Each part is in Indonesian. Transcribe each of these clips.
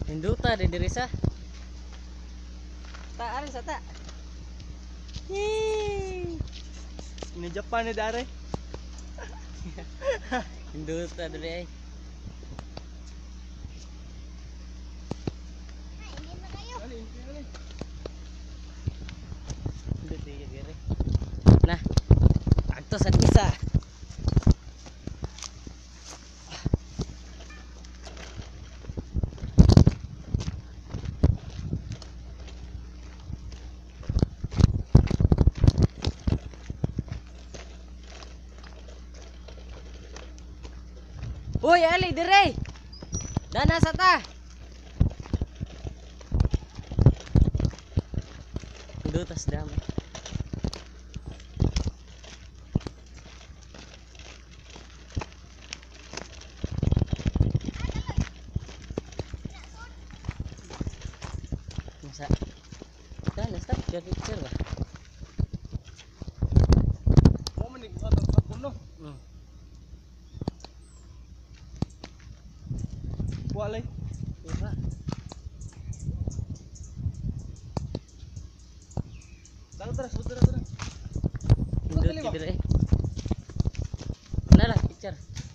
Hinduta di diri sa. Tak arin sa ta. Ini Japan ni dare. Hinduta diri ay. Hinduta diri. Nah, agto sa isa. Uy, ali dire. Dana sa ta. Hindutas dam. Masa. Dana sa picture ba? Mau menik atau kapun no? Walay. Diba? Tara. Hindut dire. Nah lah picture.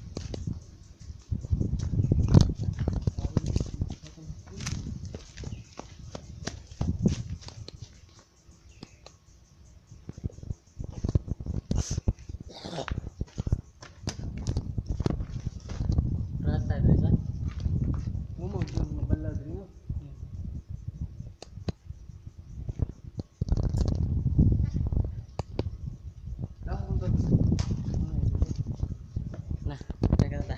Rasa diri sa. Mau ngebala diri no. Dah untuk. Nah, teka ta.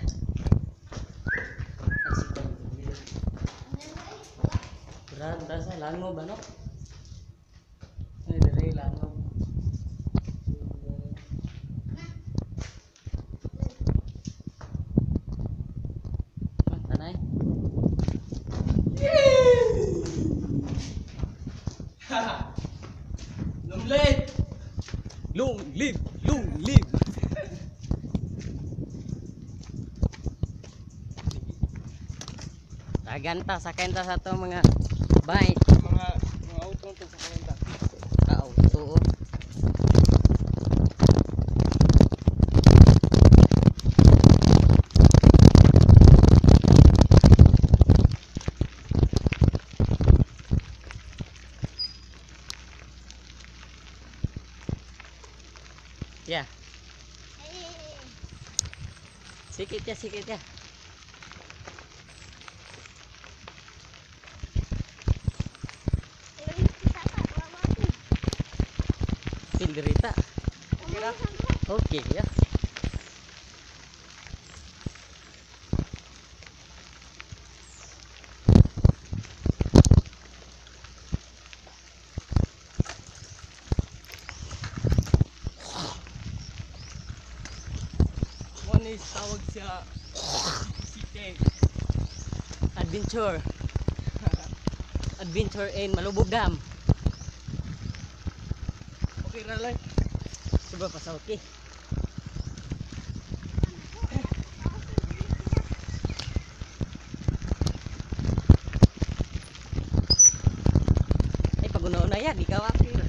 Beranda sa lango ba no? Ay dire lango. Tanay. Long live. Tagantah sa kenta sa to mga bike. Mga auto to sa kalenda. Auto. Ya. Sikit ya. Pinderita. Oke ya. Ni tawag siya City Adventure. Adventure in Malubog Dam. Okay ra lang. Coba pasauki. Ay pagunaon na ya di kawaki.